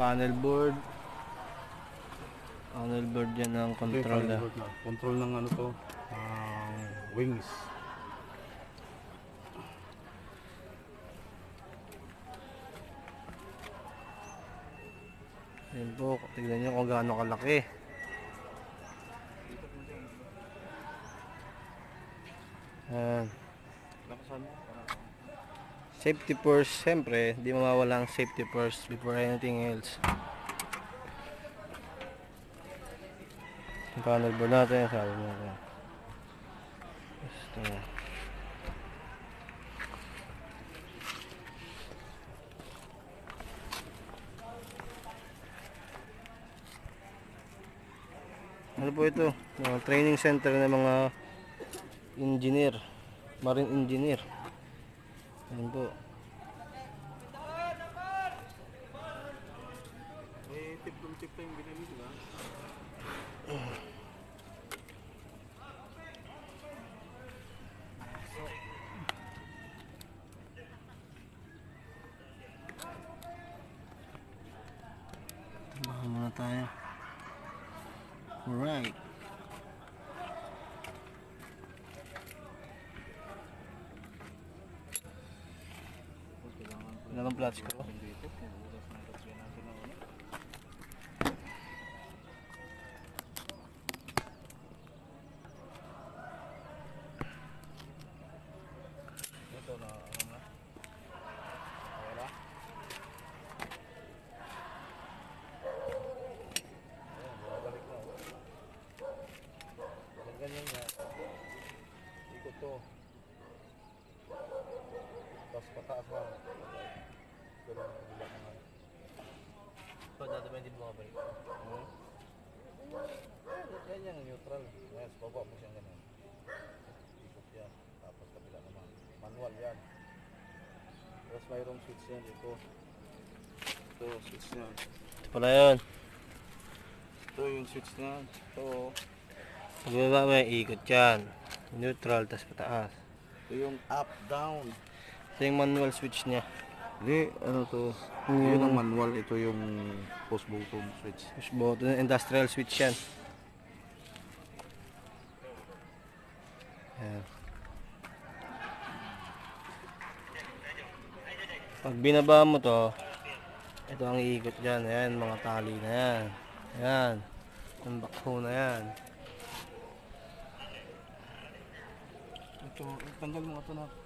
panel board. Panel board yan ng control. Control ng ano to, wings. Yan po, tignan nyo kung gaano kalaki. Yan. Safety first, siyempre, di mawawala ang safety first before anything else. Yung panel board natin, sabi mo natin. Ito. Ano po ito? Training center ng mga engineer, marine engineer. Ayan po. Eh, tip yung binili, diba? Baka muna tayo. Alright. Ilan ang plots ko? Ito na, ano na? Wala? Ayan, babalik na. Ganyan yan. Ikot to. Tapos pataas pa. Ganun, bilang naman. Pag dati ba hindi bumabalik? Yan yung neutral. Yes, baba mo siyang ganun. Ikot yan. Tapos kabila naman. Manual yan. Tapos mayroong switch yan dito. Ito, switch yan. Ito pala yun. Ito yung switch yan. Ito. Pag baba may ikot yan. Neutral, tas pataas. Ito yung up, down. Ito yung manual switch niya. Hindi, ano to? Yun ang manual. Ito yung post button switch. Push button, industrial switch yan. Ayan. Pag binaba mo to, ito ang iikot dyan. Ayan, mga tali na yan. Ayan. Ang backhoe na yan. Ito, tanggal mo ito na.